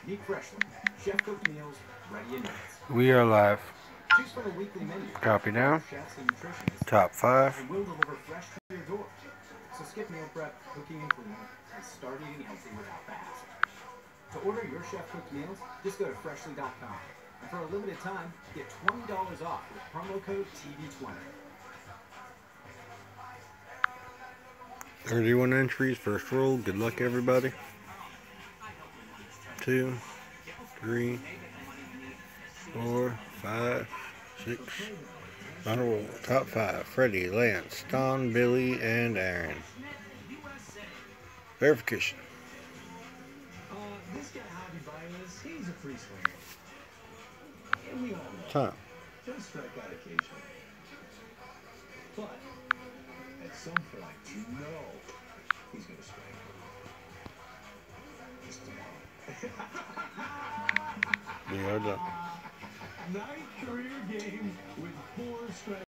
Meet Freshly, chef-cooked meals, ready in minutes. We are live. Choose from a weekly menu. Copy now. Chefs and nutritionists. Top 5. And we'll deliver fresh to your door. So skip meal prep, cooking and cleaning, and start eating healthy without the hassle. To order your chef-cooked meals, just go to Freshly.com. And for a limited time, get $20 off with promo code TV20. 31 entries, first roll. Good luck, everybody. 2, 3, 4, 5, 6. Final roll. Top 5. Freddie, Lance, Don, Billy, and Aaron. Verification. This guy Javi Baez, he's a free swinger. And we all know. Time. He'll strike out occasionally. But at some point, you know he's going to strike. Just tomorrow. We are done. 9th career game with 4 strikes.